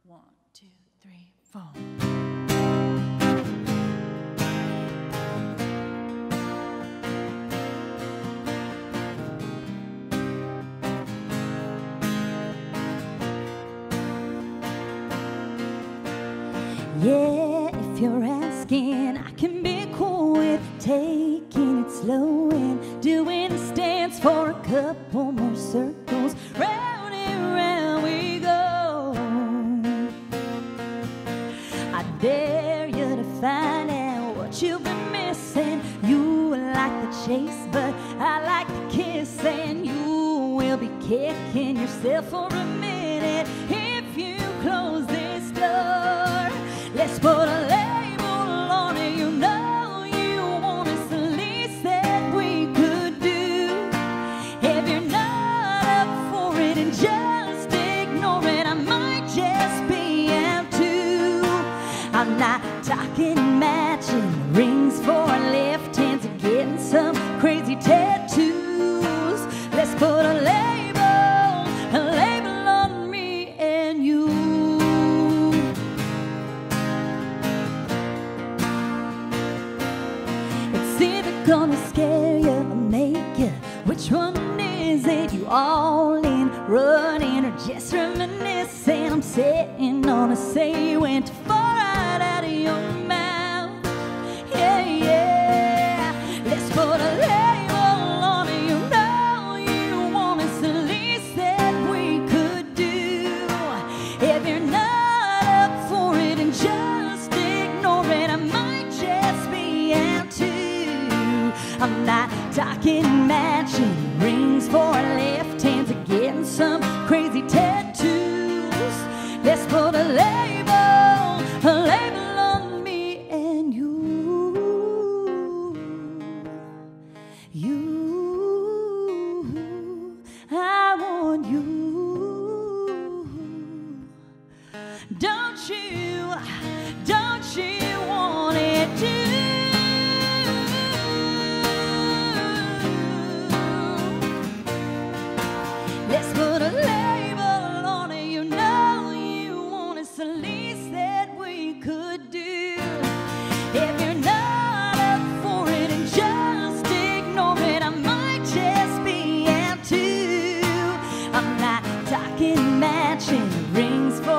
1, 2, 3, 4. Yeah, if you're asking, I can be cool with taking it slow and doing a stance for a couple more circles. Round and round we go. I dare you to find out what you've been missing. You like the chase, but I like the kiss, and you will be kicking yourself for a minute if you close this door. Let's put a label on it. You know you want us the least that we could do. If you're not up for it and just ignore it, I might just be out too. I'm not talking matching rings for left hands and getting some crazy tattoos. Let's put a label on me and you. It's either gonna scare you or make you. Which one is it? You all in, running, or just reminiscing? I'm sitting on a say went too far right out of your mouth. Yeah, yeah. Let's put a label on it. You know you want us the least that we could do. If you're not up for it and just ignore it, I might just be out too. I'm not talking matching rings for left hands and getting some crazy tattoos. Let's put a label on me and you. I want you. Don't you want it too? Let's put a label on it. You know you want us the least that we could do. If you're not up for it and just ignore it, I might just be out too. I'm not talking matching rings for